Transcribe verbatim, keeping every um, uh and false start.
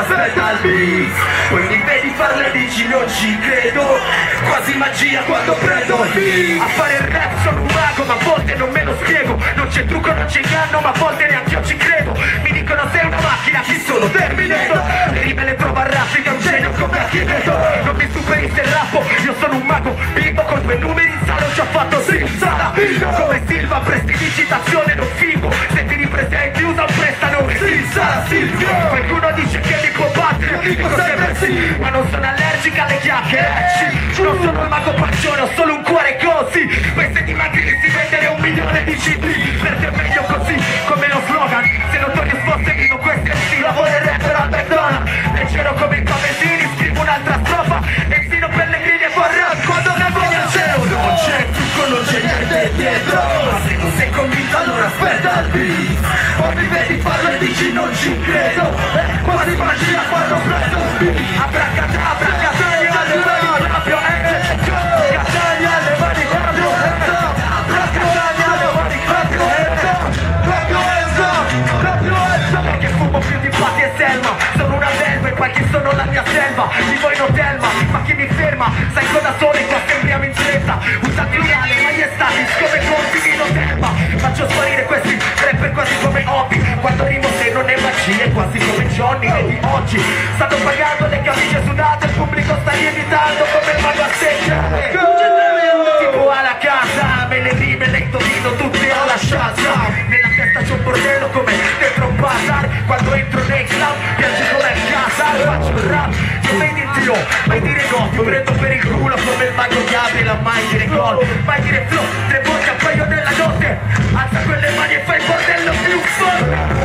aspetta il beat. Poi mi vedi farle e dici non ci credo, quasi magia quando prendo il beat. A fare il rap sono un mago ma a volte non me lo spiego. Non c'è trucco, non c'è inganno ma a volte neanche io ci credo. Mi dicono sei una macchina, chi sono? Terminator. Le rime le trovo a raffica, un genio come Archimedo. Non mi superiste il rappo, io sono un mago vivo. Con due numeri in sala ci ho fatto Silsala. Come Silva, prestidigitazione non fingo. Se ti ripresenti usa un prestano Silsala Silvio. Qualcuno dice che mi può battere, io dico sempre sì, ma non sono allergica alle chiacchiere. Non sono il mago pancione, ho solo un cuore così. Poi se ti mancheresti vendere un milione di C D, perché è meglio così, come lo slogan. Se Notorious fosse vivo questo è il sì, lavorerebbero al McDonald's. Leggero come i pavesini, scrivo un'altra strofa e fino Pellegrini e Forran quando ne voglio il cielo. Non c'è trucco, non c'è niente dietro, ma se non sei convinto allora aspetta il beat. Poi mi vedi farlo e dici non ci credo, eh, quasi magia quando prendo il beat. Abracadabra, Catania alle mani proprio, eh, Catania alle mani proprio, Catania alle mani proprio, proprio Enzo, proprio Enzo. Perché fumo più di Patti e Selma, sono una belva e qualche sono la mia selva. Vivo in hotelma, ma chi mi ferma? Sai cosa sono e qua sembriamo in fretta. Usa plurale, maiestatis come conti in hotelma. Faccio sparire questi rapper quasi come hobby. Quando rimo se non è magia è quasi come Johnny. Vedi oggi stanno pagando le camicie sudate, il pubblico sta lievitando come il mago a seggiare. Tipo alla casa, me le rime le indovino tutte alla chance. Nella testa c'ho un bordello come dentro un bazar. Quando entro nei club piange come a casa. Faccio il rap, io mai di Dio, mai dire no. Io prendo per il culo come il mago Gabriel, mai dire gol, mai dire flow. Tre volte a paio della notte, alza quelle mani e fai il bordello più forte.